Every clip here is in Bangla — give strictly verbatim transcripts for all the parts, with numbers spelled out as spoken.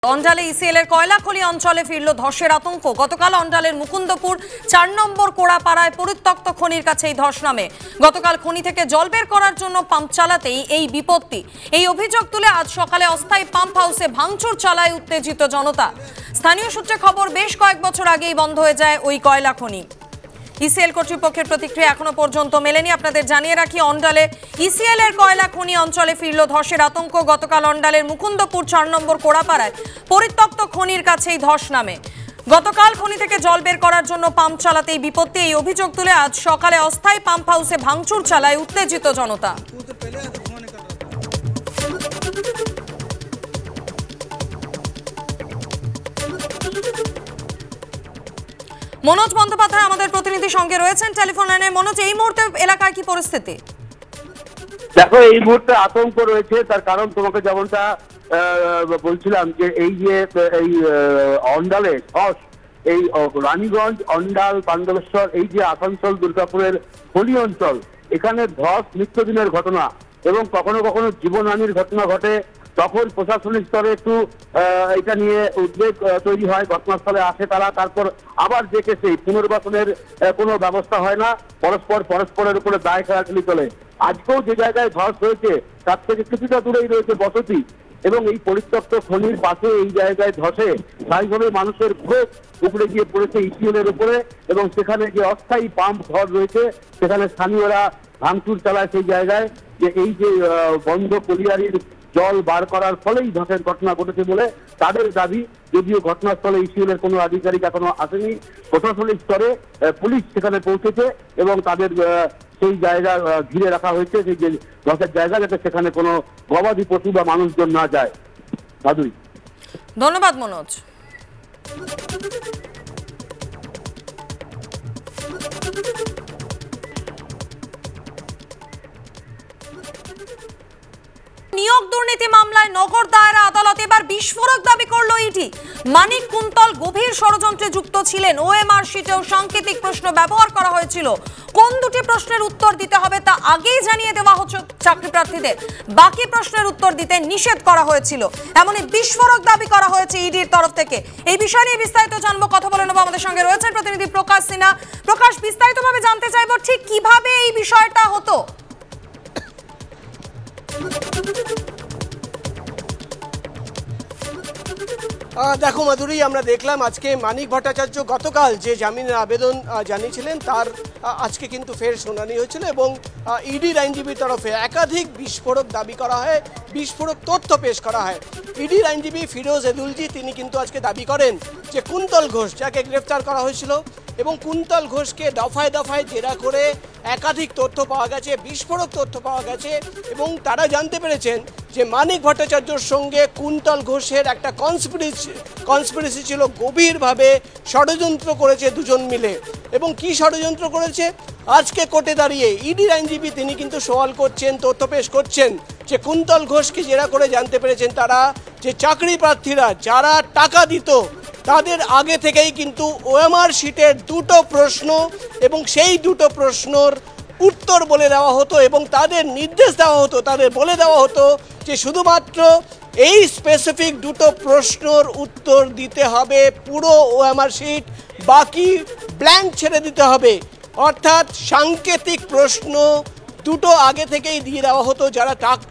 অন্ডালে ইসিএলের কয়লাখনি অঞ্চলে ফিরল ধসের আতঙ্ক। গতকাল অন্ডালের মুকুন্দপুর চার নম্বর কোড়াপাড়ায় পরিত্যক্ত খনির কাছে এই ধস নামে। গতকাল খনি থেকে জল বের করার জন্য পাম্প চালাতেই এই বিপত্তি। এই অভিযোগ তুলে আজ সকালে অস্থায়ী পাম্প হাউসে ভাঙচুর চালায় উত্তেজিত জনতা। স্থানীয় সূত্রে খবর, বেশ কয়েক বছর আগেই বন্ধ হয়ে যায় ওই কয়লা খনি। ইসিএল কর্তৃপক্ষের প্রতিক্রিয়া এখনো পর্যন্ত মেলেনি। আপনাদের জানিয়ে রাখি, অন্ডালে ইসিএল এর কয়লা খনি অঞ্চলে ফিরল ধসের আতঙ্ক। গতকাল অন্ডালের মুকুন্দপুর চার নম্বর কোড়াপাড়ায় পরিত্যক্ত খনির কাছেই ধস নামে। গতকাল খনি থেকে জল বের করার জন্য পাম্প চালাতেই বিপত্তি। এই অভিযোগ তুলে আজ সকালে অস্থায়ী পাম্প হাউসে ভাঙচুর চালায় উত্তেজিত জনতা। মনোজ বন্দ্যোপাধ্যায় আমাদের প্রতিনিধি সঙ্গে রয়েছেন টেলিফোন লাইনে। মনোজ, এই মুহূর্তে এলাকায় কি পরিস্থিতি? দেখো, এই মুহূর্তে আতঙ্ক রয়েছে। তার কারণ তোমাকে যেমনটা বলছিলাম যে এই যে এই অন্ডালে ধস, এই রানীগঞ্জ, অন্ডাল, পাণ্ডবেশ্বর, এই যে আসানসোল, দুর্গাপুরের খনি অঞ্চল, এখানে ধস নিত্যদিনের ঘটনা এবং কখনো কখনো জীবনহানির ঘটনা ঘটে। তখন প্রশাসনিক স্তরে একটু এটা নিয়ে উদ্বেগ তৈরি হয়, ঘটনাস্থলে আসে তারা, তারপর আবার দেখে সেই পুনর্বাসনের কোনো ব্যবস্থা হয় না, পরস্পর পরস্পরের উপরে দায় খেলাখেলি চলে। আজকেও যে জায়গায় ধস হয়েছে তার থেকে কিছুটা দূরেই রয়েছে বসতি এবং এই পরিত্যক্ত খনির পাশে এই জায়গায় ধসে স্থায়ীভাবে মানুষের ক্ষোভ উপরে গিয়ে পড়েছে ইসিএলের উপরে এবং সেখানে যে অস্থায়ী পাম্প ঘর রয়েছে সেখানে স্থানীয়রা ভাঙচুর চালায় সেই জায়গায়, যে এই যে বন্ধ কলিয়ারির জল বার করার ফলেই ধসের ঘটনা ঘটেছে বলে তাদের দাবি। যদিও ঘটনাস্থলে ইসিএলের কোনো আধিকারিক এখনো আসেনি, প্রশাসনিক স্তরে পুলিশ সেখানে পৌঁছেছে এবং তাদের সেই জায়গা ঘিরে রাখা হয়েছে, সেই যে ধসের জায়গা, যাতে সেখানে কোনো গবাদি পশু বা মানুষজন না যায়। ভাদুরী, ধন্যবাদ মনোজ। নিয়োগ দুর্নীতি মামলায় নগর দায়রা আদালত এবার বিস্ফোরক দাবি করল ইডি। মানিক কুন্তল গভীর ষড়যন্ত্রে যুক্ত ছিলেন। ওএমআর শিটেও সাংকেতিক প্রশ্ন ব্যবহার করা হয়েছিল। কোন দুটি প্রশ্নের উত্তর দিতে হবে তা আগেই জানিয়ে দেওয়া হচ্ছে চাকরি প্রার্থীদের। বাকি প্রশ্নের উত্তর দিতে নিষেধ করা হয়েছিল। এমনই বিস্ফোরক দাবি করা হয়েছে ইডির তরফ থেকে। এই বিষয় নিয়ে বিস্তারিত জানবো, কথা বলে নেবো। আমাদের সঙ্গে রয়েছেন প্রতিনিধি প্রকাশ সিনহা। প্রকাশ, বিস্তারিতভাবে জানতে চাইবো ঠিক কিভাবে এই বিষয়টা হতো। দেখো মাধুরী, আমরা দেখলাম আজকে মানিক ভট্টাচার্য গতকাল যে জামিনের আবেদন জানিয়েছিলেন তার আজকে কিন্তু ফের শুনানি হয়েছিল এবং ইডির আইনজীবীর তরফে একাধিক বিস্ফোরক দাবি করা হয়, বিস্ফোরক তথ্য পেশ করা হয়। ইডির আইনজীবী ফিরোজ এদুলজি তিনি কিন্তু আজকে দাবি করেন যে কুন্তল ঘোষ, যাকে গ্রেফতার করা হয়েছিল, এবং কুন্তল ঘোষকে দফায় দফায় জেরা করে একাধিক তথ্য পাওয়া গেছে, বিস্ফোরক তথ্য পাওয়া গেছে এবং তারা জানতে পেরেছেন যে মানিক ভট্টাচার্যর সঙ্গে কুন্তল ঘোষের একটা কনস্পিরেসি কনস্পিরেসি ছিল, গভীরভাবে ষড়যন্ত্র করেছে দুজন মিলে। এবং কি ষড়যন্ত্র করেছে, আজকে কোর্টে দাঁড়িয়ে ইডির আইনজীবী তিনি কিন্তু সওয়াল করছেন, তথ্য পেশ করছেন যে কুন্তল ঘোষকে জেরা করে জানতে পেরেছেন তারা যে চাকরি প্রার্থীরা যারা টাকা দিত তাদের আগে থেকেই কিন্তু ওএমআর শিটের দুটো প্রশ্ন এবং সেই দুটো প্রশ্নর উত্তর বলে দেওয়া হতো এবং তাদের নির্দেশ দেওয়া হতো, তাদের বলে দেওয়া হতো যে শুধুমাত্র এই স্পেসিফিক দুটো প্রশ্নর উত্তর দিতে হবে, পুরো ওএমআর শিট বাকি ব্ল্যাঙ্ক ছেড়ে দিতে হবে। অর্থাৎ সাংকেতিক প্রশ্ন দুটো আগে থেকেই দিয়ে দেওয়া হতো যারা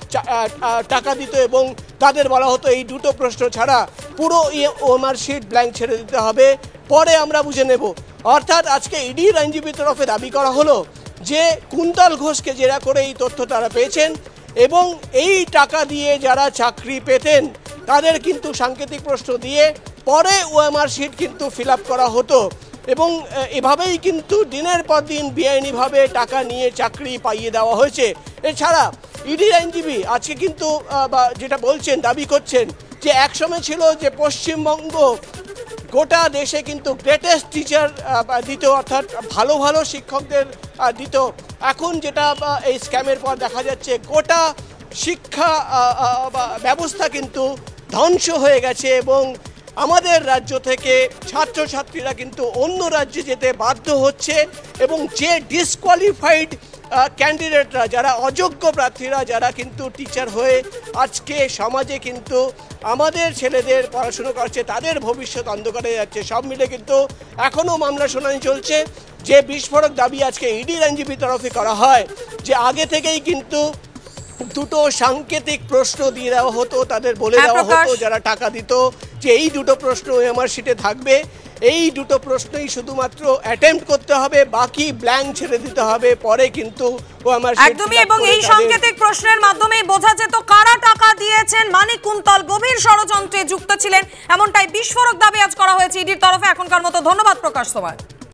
টাকা দিত এবং তাদের বলা হতো এই দুটো প্রশ্ন ছাড়া পুরো ওএমআর শিট ব্ল্যাঙ্ক ছেড়ে দিতে হবে, পরে আমরা বুঝে নেব। অর্থাৎ আজকে ইডির আইনজীবীর তরফে দাবি করা হলো যে কুন্তল ঘোষকে জেরা করে এই তথ্য তারা পেয়েছেন এবং এই টাকা দিয়ে যারা চাকরি পেতেন তাদের কিন্তু সাংকেতিক প্রশ্ন দিয়ে পরে ওএমআর শিট কিন্তু ফিল আপ করা হতো এবং এভাবেই কিন্তু দিনের পর দিন বেআইনিভাবে টাকা নিয়ে চাকরি পাইয়ে দেওয়া হয়েছে। এছাড়া ইডি আইনজীবী আজকে কিন্তু যেটা বলছেন, দাবি করছেন যে একসময় ছিল যে পশ্চিমবঙ্গ গোটা দেশে কিন্তু গ্রেটেস্ট টিচার দিত, অর্থাৎ ভালো ভালো শিক্ষকদের দিত। এখন যেটা এই স্ক্যামের পর দেখা যাচ্ছে গোটা শিক্ষা ব্যবস্থা কিন্তু ধ্বংস হয়ে গেছে এবং আমাদের রাজ্য থেকে ছাত্রছাত্রীরা কিন্তু অন্য রাজ্যে যেতে বাধ্য হচ্ছে এবং যে ডিসকোয়ালিফাইড ক্যান্ডিডেটরা, যারা অযোগ্য প্রার্থীরা, যারা কিন্তু টিচার হয়ে আজকে সমাজে কিন্তু আমাদের ছেলেদের পড়াশুনো করছে, তাদের ভবিষ্যৎ অন্ধকারে যাচ্ছে, সব মিলে কিন্তু এখনও মামলা শুনানি চলছে। যে বিস্ফোরক দাবি আজকে ইডির আইনজীবীর তরফে করা হয় যে আগে থেকেই কিন্তু দুটো সাংকেতিক প্রশ্ন দিয়ে দেওয়া হতো, তাদের বলে দেওয়া হতো যারা টাকা দিত যে এই দুটো প্রশ্ন আমার শিটে থাকবে, এই দুটো প্রশ্নই শুধুমাত্র অ্যাটেম্প্ট করতে হবে, বাকি ব্ল্যাঙ্ক ছেড়ে দিতে হবে, পরে কিন্তু ও আমার একদমই। এবং এই সাংকেতিক প্রশ্নের মাধ্যমে বোঝা যেত কারা টাকা দিয়েছেন। মানিক কুন্তল গভীর ষড়যন্ত্রে যুক্ত ছিলেন, এমনটাই বিস্ফোরক দাবি আজ করা হয়েছে ইডির তরফে। এখনকার মতো ধন্যবাদ প্রকাশ তোমায়।